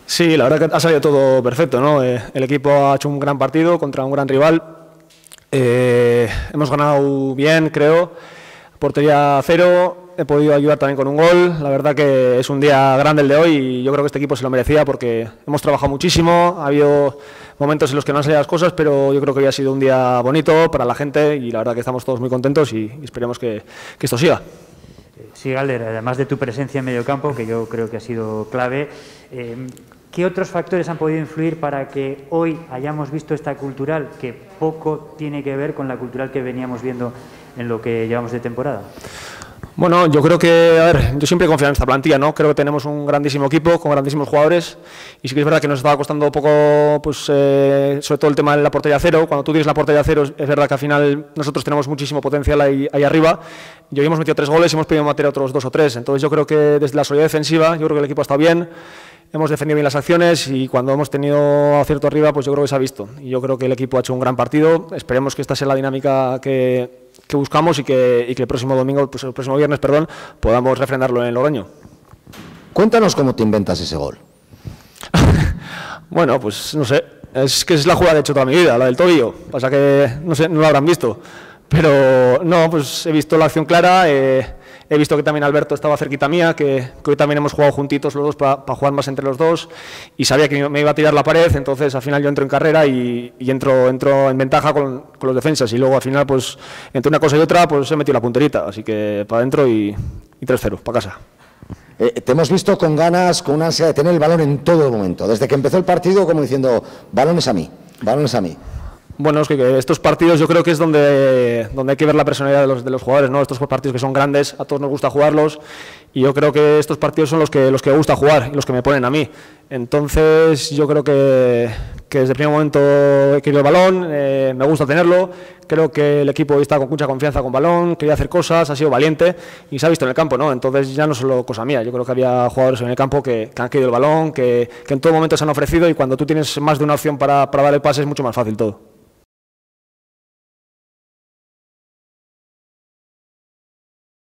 Sí, la verdad que ha salido todo perfecto, ¿no? El equipo ha hecho un gran partido contra un gran rival. Hemos ganado bien, creo. Portería cero, he podido ayudar también con un gol. La verdad que es un día grande el de hoy y yo creo que este equipo se lo merecía porque hemos trabajado muchísimo. Ha habido momentos en los que no han salido las cosas, pero yo creo que hoy ha sido un día bonito para la gente y la verdad que estamos todos muy contentos y esperemos que esto siga. Sí, Galder, además de tu presencia en medio campo, que yo creo que ha sido clave, ¿qué otros factores han podido influir para que hoy hayamos visto esta cultural que poco tiene que ver con la cultural que veníamos viendo en lo que llevamos de temporada? Bueno, yo creo que, a ver, yo siempre confío en esta plantilla, ¿no? Creo que tenemos un grandísimo equipo con grandísimos jugadores y sí que es verdad que nos estaba costando un poco, pues, sobre todo el tema de la portería cero. Cuando tú tienes la portería cero, es verdad que al final nosotros tenemos muchísimo potencial ahí arriba y hoy hemos metido 3 goles y hemos podido meter otros 2 o 3. Entonces yo creo que desde la solidez defensiva, yo creo que el equipo ha estado bien. Hemos defendido bien las acciones y cuando hemos tenido acierto arriba, pues yo creo que se ha visto. Y yo creo que el equipo ha hecho un gran partido. Esperemos que esta sea la dinámica que buscamos y que el próximo domingo, pues el próximo viernes, perdón, podamos refrendarlo en Logroño. Cuéntanos cómo te inventas ese gol. Bueno, pues no sé. Es que es la jugada que he hecho toda mi vida, la del tobillo. Pasa que, no sé, no lo habrán visto. Pero no, pues he visto la acción clara. He visto que también Alberto estaba cerquita mía, que hoy también hemos jugado juntitos los dos para jugar más entre los dos y sabía que me iba a tirar la pared, entonces al final yo entro en carrera y entro en ventaja con los defensas y luego al final pues entre una cosa y otra pues he metido la punterita, así que para adentro y 3-0, para casa. Te hemos visto con ganas, con una ansia de tener el balón en todo momento, desde que empezó el partido como diciendo, balones a mí, balones a mí. Bueno, es que estos partidos yo creo que es donde hay que ver la personalidad de los jugadores, ¿no? Estos partidos que son grandes, a todos nos gusta jugarlos y yo creo que estos partidos son los que me gusta jugar y los que me ponen a mí. Entonces yo creo que desde el primer momento he querido el balón, me gusta tenerlo, creo que el equipo hoy está con mucha confianza con balón, quería hacer cosas, ha sido valiente y se ha visto en el campo, ¿no? Entonces ya no solo cosa mía, yo creo que había jugadores en el campo que han querido el balón, que en todo momento se han ofrecido y cuando tú tienes más de una opción para dar el pase es mucho más fácil todo.